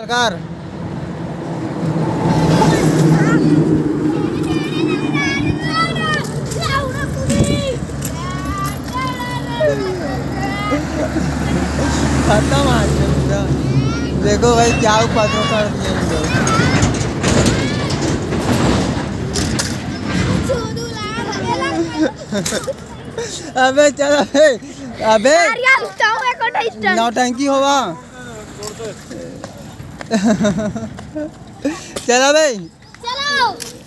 सरकार खत्म आज देखो भाई क्या उपद्रव कर दिए अबे चल अबे नौटंकी होगा चला भाई चलो।